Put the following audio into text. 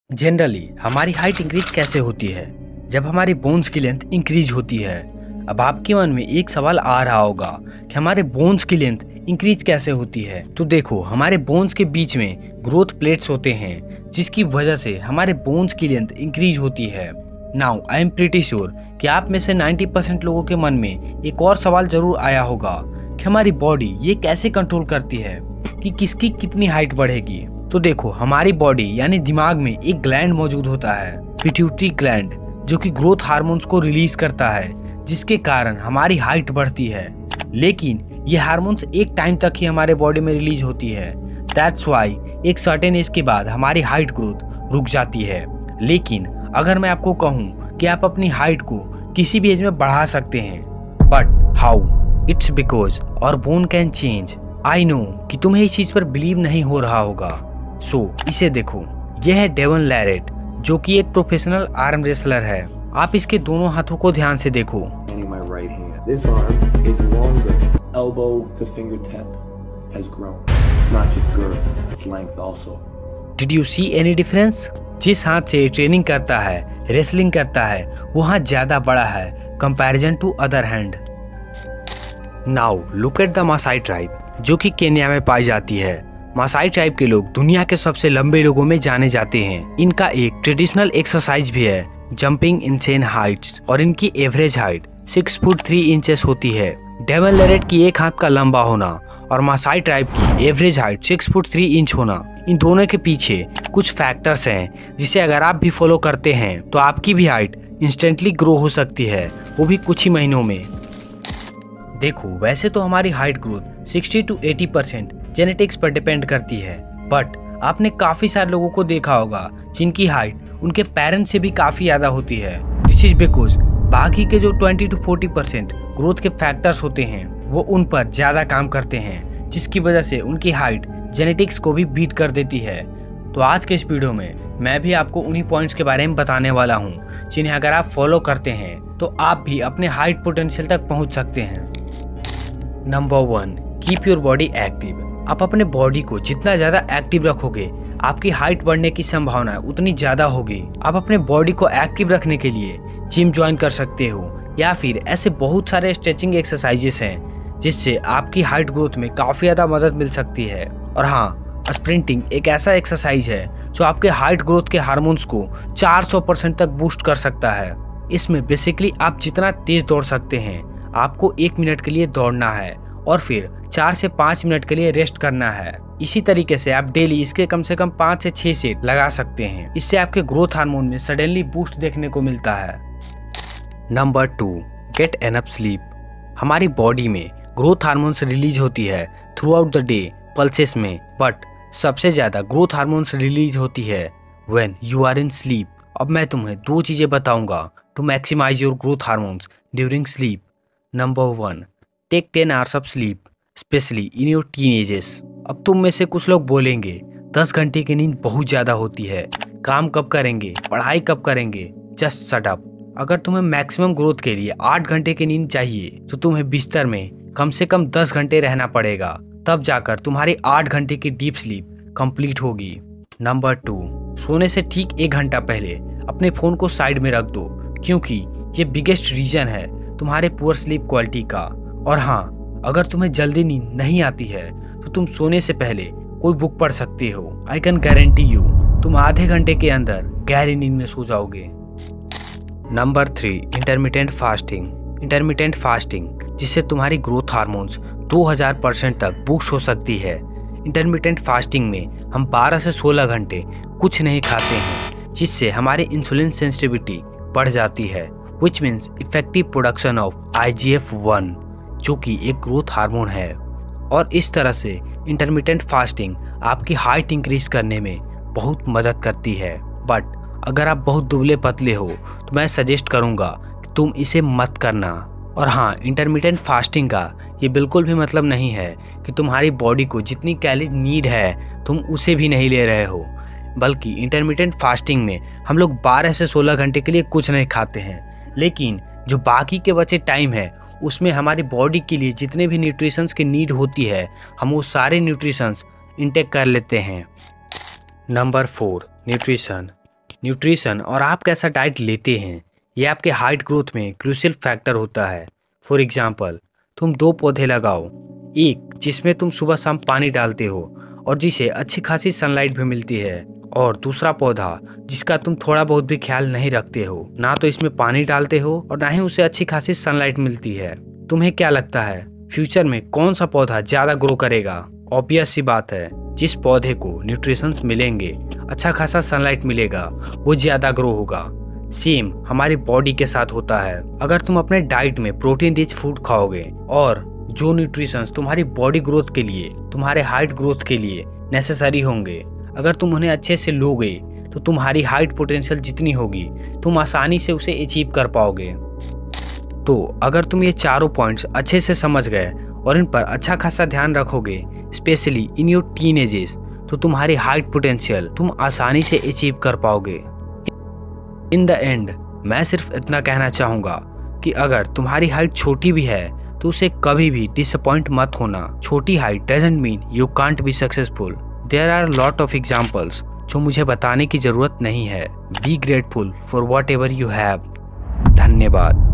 Generally हमारी height increase कैसे होती है? जब हमारे बोन्स की लेंथ इंक्रीज होती है। अब आपके मन में एक सवाल आ रहा होगा कि हमारे बोन्स की लेंथ इंक्रीज कैसे होती है? तो देखो, हमारे बोन्स के बीच में ग्रोथ प्लेट्स होते हैं जिसकी वजह से हमारे बोन्स की लेंथ इंक्रीज होती है। Now I am pretty sure कि आप में से 90% लोगों के मन में एक और सवाल जरूर आया होगा कि हमारी बॉडी ये कैसे कंट्रोल करती है कि किसकी कितनी हाइट बढ़ेगी। तो देखो, हमारी बॉडी यानी दिमाग में एक ग्लैंड मौजूद होता है, पिट्यूटरी ग्लैंड, जो कि ग्रोथ हार्मोन्स को रिलीज करता है जिसके कारण हमारी हाइट बढ़ती है। लेकिन ये हार्मोन्स एक टाइम तक ही हमारे बॉडी में रिलीज होती है। दैट्स वाई एक सर्टेन एज के बाद हमारी हाइट ग्रोथ रुक जाती है। लेकिन अगर मैं आपको कहूँ कि आप अपनी हाइट को किसी भी एज में बढ़ा सकते हैं, but how? It's because our bone can change. I know कि तुम्हें इस चीज पर बिलीव नहीं हो रहा होगा। सो इसे देखो, यह है डेवन लैरेट, जो कि एक प्रोफेशनल आर्म रेसलर है। आप इसके दोनों हाथों को ध्यान से देखो। This arm is longer. Elbow to fingertip has grown. Not just girth, it's length also. Did you see any difference? जिस हाथ से ट्रेनिंग करता है, रेसलिंग करता है, वो हाथ ज्यादा बड़ा है comparison to other hand. Now look at the Maasai tribe, जो कि केन्या में पाई जाती है। मासाई ट्राइब के लोग दुनिया के सबसे लंबे लोगों में जाने जाते हैं। इनका एक ट्रेडिशनल एक्सरसाइज भी है, जंपिंग इनसेन हाइट्स, और इनकी एवरेज हाइट 6 फुट 3 इंचेस होती है। डेवन लैरेट की एक हाथ का लंबा होना और मासाई ट्राइब की एवरेज हाइट 6 फुट 3 इंच होना, इन दोनों के पीछे कुछ फैक्टर्स हैं जिसे अगर आप भी फॉलो करते हैं तो आपकी भी हाइट इंस्टेंटली ग्रो हो सकती है, वो भी कुछ ही महीनों में। देखो, वैसे तो हमारी हाइट ग्रोथ 60 to 80% जेनेटिक्स पर डिपेंड करती है, बट आपने काफी सारे लोगों को देखा होगा जिनकी हाइट उनके पेरेंट्स से भी काफी ज्यादा होती है। दिस इज बिकॉज बाकी के जो 20 to 40% ग्रोथ के फैक्टर्स होते हैं वो उन पर ज्यादा काम करते हैं, जिसकी वजह से उनकी हाइट जेनेटिक्स को भी बीट कर देती है। तो आज के इस वीडियो में मैं भी आपको उन्हीं पॉइंट्स के बारे में बताने वाला हूँ जिन्हें अगर आप फॉलो करते हैं तो आप भी अपने हाइट पोटेंशियल तक पहुँच सकते हैं। Number 1, keep your body active. आप अपने बॉडी को जितना ज्यादा एक्टिव रखोगे, आपकी हाइट बढ़ने की संभावना उतनी ज्यादा होगी। आप अपने बॉडी को एक्टिव रखने के लिए जिम ज्वाइन कर सकते हो, या फिर ऐसे बहुत सारे स्ट्रेचिंग एक्सरसाइजेस हैं जिससे आपकी हाइट ग्रोथ में काफी ज्यादा मदद मिल सकती है। और हाँ, स्प्रिंटिंग एक ऐसा एक्सरसाइज है जो आपके हाइट ग्रोथ के हार्मोन्स को 400% तक बूस्ट कर सकता है। इसमें बेसिकली आप जितना तेज दौड़ सकते हैं, आपको 1 मिनट के लिए दौड़ना है और फिर 4 से 5 मिनट के लिए रेस्ट करना है। इसी तरीके से आप डेली इसके कम से कम 5 से 6 सेट लगा सकते हैं। इससे आपके ग्रोथ हार्मोन में सडनली बूस्ट देखने को मिलता है। Number 2, get enough sleep. हमारी बॉडी में ग्रोथ हार्मोन्स रिलीज होती है throughout the day pulses में, बट सबसे ज्यादा ग्रोथ हार्मोन्स रिलीज होती है when you are in sleep. अब मैं तुम्हें 2 चीजें बताऊंगा to maximize your growth hormones during sleep. Number 1, take 10 hours of sleep, especially in your teenages. अब तुम में से कुछ लोग बोलेंगे 10 घंटे की नींद बहुत ज्यादा होती है, काम कब करेंगे, पढ़ाई कब करेंगे? Just shut up. अगर तुम्हें मैक्सिमम ग्रोथ के लिए 8 घंटे की नींद चाहिए तो तुम्हें बिस्तर में कम से कम 10 घंटे रहना पड़ेगा, तब जाकर तुम्हारी 8 घंटे की डीप स्लीप कंप्लीट होगी। नंबर 2, सोने से ठीक 1 घंटा पहले अपने फोन को साइड में रख दो, क्योंकि ये बिगेस्ट रीजन है तुम्हारे पुअर स्लीप क्वालिटी का। और हाँ, अगर तुम्हें जल्दी नींद नहीं आती है तो तुम सोने से पहले कोई बुक पढ़ सकते हो। आई कैन गारंटी यू तुम आधे घंटे के अंदर गहरी नींद में सो जाओगे। Number 3, intermittent fasting. Intermittent fasting जिससे तुम्हारी ग्रोथ हार्मोन्स 2000% तक बूस्ट हो सकती है। इंटरमिटेंट फास्टिंग में हम 12 से 16 घंटे कुछ नहीं खाते हैं, जिससे हमारी इंसुलिन सेंसिटिविटी बढ़ जाती है, which means effective production of IGF-1, जो कि एक ग्रोथ हार्मोन है। और इस तरह से इंटरमिटेंट फास्टिंग आपकी हाइट इंक्रीज करने में बहुत मदद करती है। बट अगर आप बहुत दुबले पतले हो तो मैं सजेस्ट करूंगा कि तुम इसे मत करना। और हाँ, इंटरमिटेंट फास्टिंग का ये बिल्कुल भी मतलब नहीं है कि तुम्हारी बॉडी को जितनी कैलोरी नीड है तुम उसे भी नहीं ले रहे हो, बल्कि इंटरमिटेंट फास्टिंग में हम लोग 12 से 16 घंटे के लिए कुछ नहीं खाते हैं, लेकिन जो बाकी के बचे टाइम है उसमें हमारी बॉडी के लिए जितने भी न्यूट्रिशंस की नीड होती है हम वो सारे न्यूट्रिशंस इंटेक कर लेते हैं। Number 4, nutrition. न्यूट्रिशन और आप कैसा डाइट लेते हैं ये आपके हाइट ग्रोथ में क्रूशियल फैक्टर होता है। फॉर एग्जाम्पल, तुम 2 पौधे लगाओ, एक जिसमें तुम सुबह शाम पानी डालते हो और जिसे अच्छी खासी सनलाइट भी मिलती है, और दूसरा पौधा जिसका तुम थोड़ा बहुत भी ख्याल नहीं रखते हो, ना तो इसमें पानी डालते हो और ना ही उसे अच्छी खासी सनलाइट मिलती है। तुम्हें क्या लगता है फ्यूचर में कौन सा पौधा ज्यादा ग्रो करेगा? ऑब्वियस सी बात है, जिस पौधे को न्यूट्रिशंस मिलेंगे, अच्छा खासा सनलाइट मिलेगा, वो ज्यादा ग्रो होगा। सेम हमारी बॉडी के साथ होता है। अगर तुम अपने डाइट में प्रोटीन रिच फूड खाओगे और जो न्यूट्रिशंस तुम्हारी बॉडी ग्रोथ के लिए, तुम्हारे हाइट ग्रोथ के लिए नेसेसरी होंगे, अगर तुम उन्हें अच्छे से लोगे तो तुम्हारी हाइट पोटेंशियल जितनी होगी तुम आसानी से उसे अचीव कर पाओगे। तो अगर तुम ये चारों पॉइंट्स अच्छे से समझ गए और इन पर अच्छा खासा ध्यान रखोगे, स्पेशली इन योर टीनेजेस, तो तुम्हारी हाइट पोटेंशियल तुम आसानी से अचीव कर पाओगे। इन द एंड मैं सिर्फ इतना कहना चाहूँगा कि अगर तुम्हारी हाइट छोटी भी है तो उसे कभी भी डिसअपॉइंट मत होना। छोटी height doesn't mean you can't be successful. There are lot of examples जो मुझे बताने की जरूरत नहीं है। Be grateful for whatever you have. धन्यवाद।